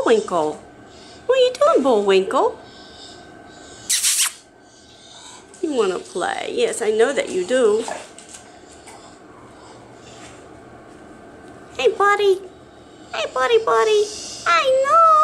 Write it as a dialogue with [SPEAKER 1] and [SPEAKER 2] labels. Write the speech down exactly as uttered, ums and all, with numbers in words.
[SPEAKER 1] Bullwinkle. What are you doing, Bullwinkle? You want to play. Yes, I know that you do. Hey, buddy. Hey, buddy, buddy. I know.